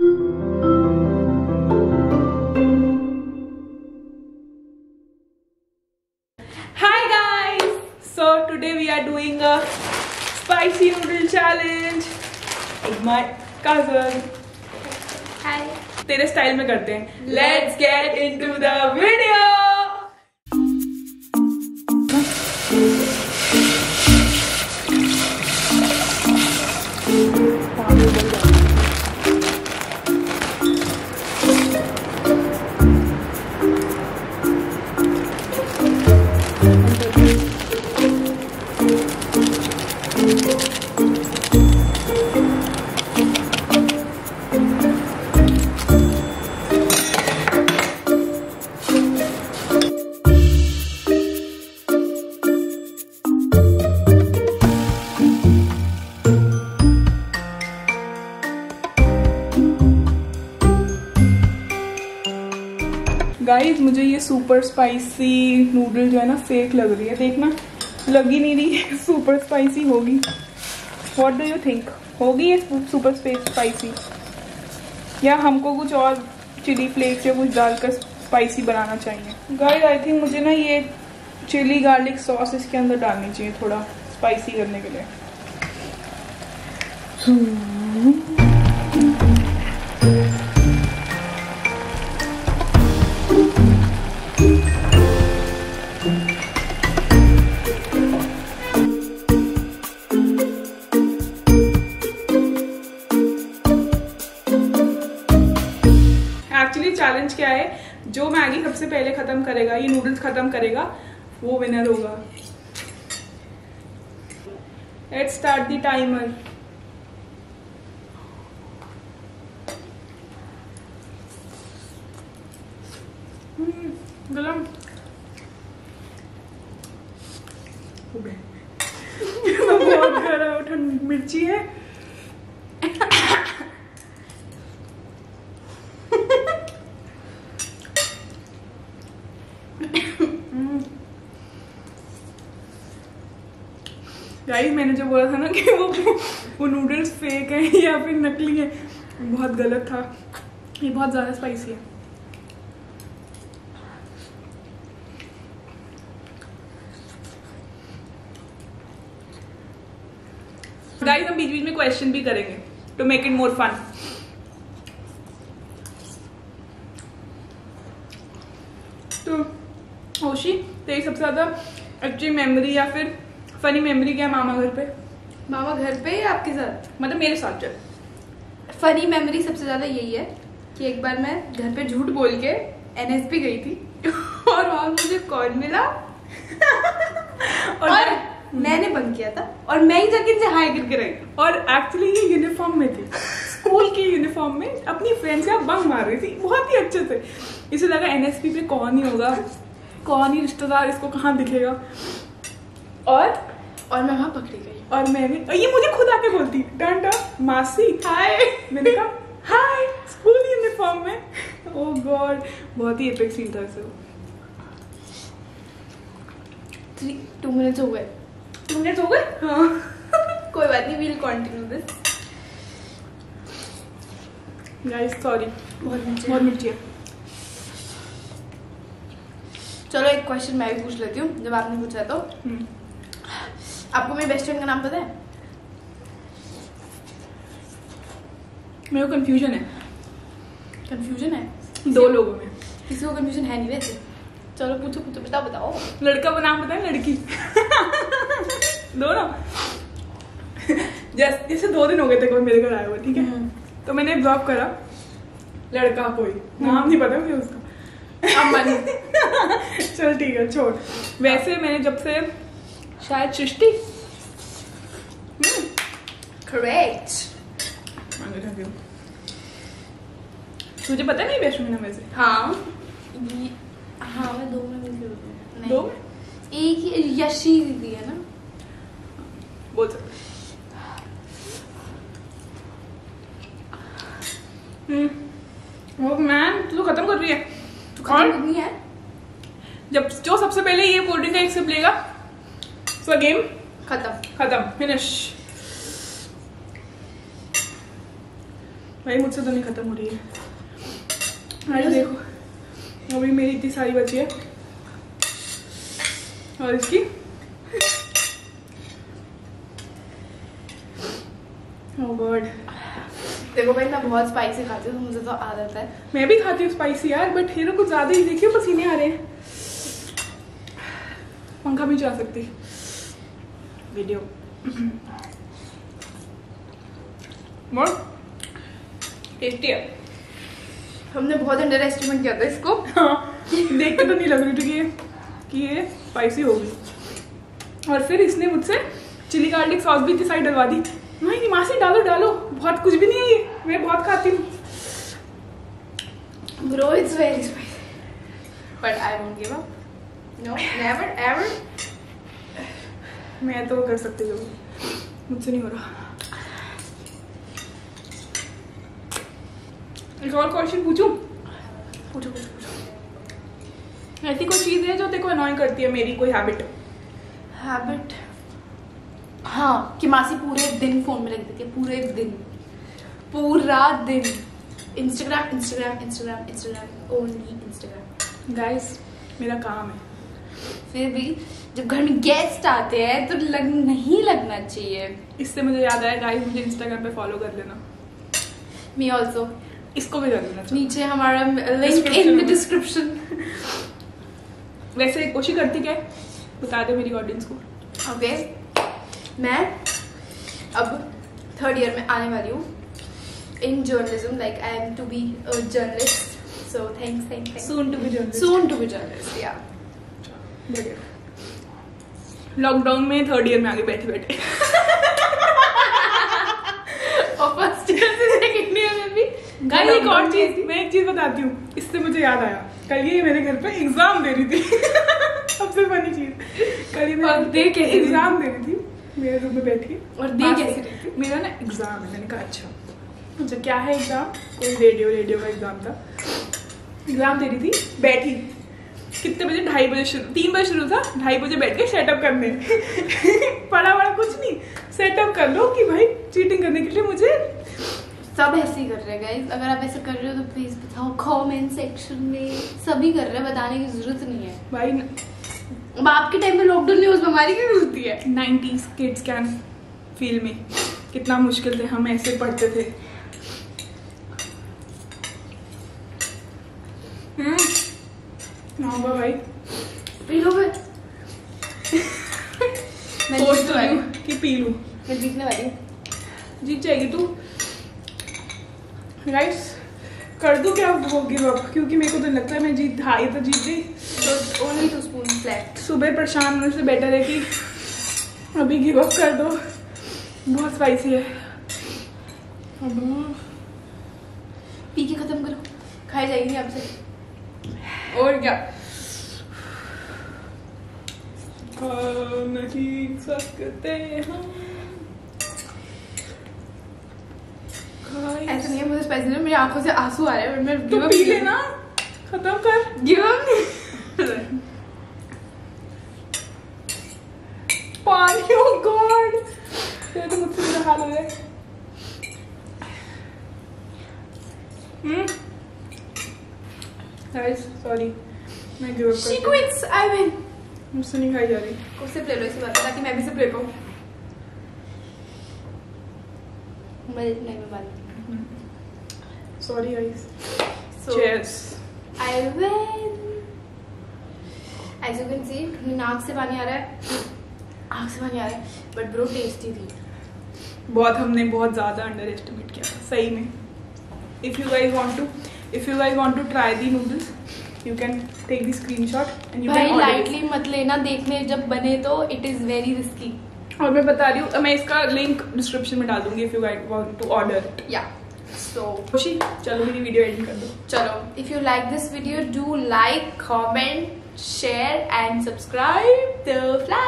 Hi guys! So today we are doing a spicy noodle challenge with my cousin. Hi. तेरे style में करते हैं. Let's get into the video. Guys मुझे ये super spicy noodle जो है ना फेक लग रही है. देखना, लग ही नहीं रही है. सुपर स्पाइसी होगी. What do you think? होगी ये सुपर स्पाइसी या हमको कुछ और चिली फ्लेक्स या कुछ डालकर स्पाइसी बनाना चाहिए? गाइस आई थिंक मुझे ना ये चिली गार्लिक सॉस इसके अंदर डालनी चाहिए थोड़ा स्पाइसी करने के लिए. चैलेंज क्या है? जो मैगी सबसे पहले खत्म करेगा, ये नूडल्स खत्म करेगा, वो विनर होगा. Let's start the timer. गरम बहुत गरम मिर्ची है. गाइस मैंने जो बोला था ना कि वो नूडल्स फेक है या फिर नकली है, बहुत गलत था. ये बहुत ज्यादा स्पाइसी है. गाइस हम बीच बीच में क्वेश्चन भी करेंगे to make it more fun. तो होशी, तेरी सबसे ज्यादा अच्छी मेमोरी या फिर फनी मेमोरी क्या है मामा घर पे? मामा घर पे या आपके साथ? मतलब मेरे साथ. चल, फनी मेमोरी सबसे ज्यादा यही है कि एक बार मैं घर पे झूठ बोल के एनएसपी गई थी और वहां मुझे कॉल मिला और मैंने बंक किया था और मैं ही जाके इनसे हाई करके रही. और एक्चुअली ये यूनिफॉर्म में थी, स्कूल की यूनिफॉर्म में अपनी फ्रेंड से बंक मार रही थी. बहुत ही अच्छे से. इसे लगा एनएसपी पे कौन ही होगा, कौन ही रिश्तेदार, इसको कहाँ दिखेगा. और मैं वहां पकड़ी गई. और मैं भी, और ये मुझे खुद आके बोलती, टर्न टर्न मासी हाय. मैंने कहा हाय, स्कूल यूनिफॉर्म में. ओह गॉड, बहुत ही एपिक सीन था इसे. 2 मिनट्स हो गए. 2 मिनट्स हो गए? हाँ. कोई बात नहीं, we'll continue this. Guys sorry, बहुत मिर्ची है. चलो एक क्वेश्चन मैं भी पूछ लेती हूँ जब आपने पूछा तो. आपको मेरे बेस्ट फ्रेंड का नाम पता है? मेरे को कंफ्यूजन है. कंफ्यूजन है 2 लोगों में. किसी को कंफ्यूजन है नहीं वैसे. चलो पूछो पूछो, बताओ. लड़का का नाम पता है, लड़की? दोनों. जैसे 2 दिन हो गए थे कोई मेरे घर आया हुआ, ठीक है, तो मैंने ब्लॉक करा. लड़का कोई नाम नहीं पता मुझे उसका. चल ठीक है, छोड़. वैसे मैंने जब से शायद सृष्टि. करेक्ट. तुझे पता नहीं बेस्ट फ्रेंड वैसे? हाँ मैं 2 में मिलती हूँ. 2 में एक ही यशी दीदी है ना, बोल सकते. ओ मैन, तू तो खत्म कर रही है. तू खत्म करनी है. जब जो सबसे पहले ये कोल्ड ड्रिंक का एक सिप लेगा, सो गेम खत्म, फिनिश. भाई मुझसे तो नहीं खत्म हो रही है। अरे देखो अभी मेरी इतनी सारी बची है और इसकी ओह गॉड। देखो भाई मैं बहुत स्पाइसी खाती हूँ, मुझे तो आदत है। मैं भी खाती हूँ स्पाइसी यार, बट हीरो कुछ ज्यादा ही। देखिए पसीने आ रहे हैं, पंखा भी चला सकती वीडियो। बहुत टेस्टी है। हमने बहुत अंडर एस्टिमेट किया था इसको। हाँ, देख के तो नहीं लग रही थी कि ये स्पाइसी होगी। और फिर इसने मुझसे चिली गार्लिक सॉस भी इतनी सारी डलवा दी। नहीं मासी डालो डालो, बहुत कुछ भी नहीं है ये, मैं बहुत खाती हूँ। Bro, it's very spicy, but I won't give up. No, never ever. मैं तो कर सकती हूँ, मुझसे नहीं हो रहा। एक और क्वेश्चन पूछूं? पूछो पूछो पूछो। ऐसी कोई चीज है जो तेरे को अनॉय करती है, मेरी कोई हैबिट? हैबिट, हाँ, कि मासी पूरे दिन फोन में रख देती है, पूरा दिन Instagram Instagram Instagram Instagram, only Instagram. Guys मेरा काम है। फिर भी जब घर में गेस्ट आते हैं तो नहीं लगना चाहिए। इससे मुझे याद आया गाइस, मुझे इंस्टाग्राम पे फॉलो कर लेना। मी ऑल्सो, इसको भी कर लेना। नीचे हमारा लिंक इन द डिस्क्रिप्शन। वैसे कोशिश करती क्या है, बता दे मेरी ऑडियंस को। ओके, मैं अब 3rd ईयर में आने वाली हूँ in journalism, like I am to be a journalist, so thanks. Soon to be journalist, yeah. Lockdown में 3rd ईयर में आगे बैठे बैठे और 1st ईयर से 2nd ईयर में भी। गाइस एक और चीज, मैं एक चीज बताती हूँ, इससे मुझे याद आया। कल ये मेरे घर पे एग्जाम दे रही थी सबसे फनी चीज, कल ये एग्जाम दे रही थी मेरे रूम में बैठी। और दे कैसे रही थी? मेरा ना एग्जाम है। मैंने कहा अच्छा क्या है एग्जाम? कोई रेडियो का एग्जाम था। एग्जाम दे रही थी, बैठी। कितने बजे? 2:30 बजे शुरू, 3 बजे शुरू था, 2:30 बजे बैठ के सेटअप करने पढ़ा कुछ नहीं, सेटअप कर लो कि भाई चीटिंग करने के लिए। मुझे सब ऐसे ही कर रहे हैं गाइस, अगर आप ऐसा कर रहे हो तो प्लीज बताओ कमेंट सेक्शन में। सभी कर रहे हैं, बताने की जरूरत नहीं है भाई। अब आपके टाइम में लॉकडाउन न्यूज बीमारी क्यों होती है? 90s किड्स कैन फील में कितना मुश्किल थे, हम ऐसे पढ़ते थे। ना भाई पी लो फिर। मैं सोच तो रही हूँ कि पी लूं। मैं जीतने वाली हूँ। जीत जाएगी तू। गाइस कर दूं क्या वो गिव अप? क्योंकि मेरे को तो लगता है मैं जीत, हाँ ये तो जीत गई। तो ओनली 2 स्पून लेफ्ट। सुबह परेशान होने से बेटर है कि अभी गिव अप कर दो। बहुत स्पाइसी है। पी के खत्म करो, खाई जाएगी आपसे। और क्या नहीं सकते हम। ऐसा नहीं है, मुझे स्पाइसी नहीं, मेरी आंखों से आंसू आ रहे हैं। मैं तो पी लेना, खत्म कर। Give up. पानी, ओह गॉड, ये तो मुझसे बुरा हाल हो गया। गाइस सॉरी, मैं give up She quits, I win। मुझसे नहीं खाई जा रही। कुछ सिप ले लो इसी बात, ताकि मैं भी सिप ले पाऊँ। मैं नहीं मैं बात। Sorry guys. So cheers. I win। As you can see, नाक से पानी आ रहा है, आँख से पानी आ रहा है, but bro tasty थी। बहुत हमने बहुत ज्यादा अंडर एस्टिमेट किया सही में। If you guys want to try the noodles, you can take the screenshot and you भाई can order लाइटली मत लेना, देखने जब बने तो it is very risky। और मैं बता रही हूँ, मैं इसका लिंक डिस्क्रिप्शन में डाल दूंगी if you guys want to order it। Yeah, so खुशी चलो मेरी वीडियो एडिट कर दो। चलो, if you like this video, do like, comment, share and subscribe the flag।